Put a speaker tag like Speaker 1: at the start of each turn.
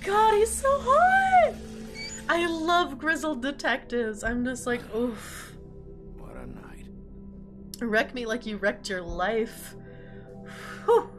Speaker 1: god, he's so hot! I love grizzled detectives. I'm just like, oof.
Speaker 2: What a night.
Speaker 1: Wreck me like you wrecked your life. Whew.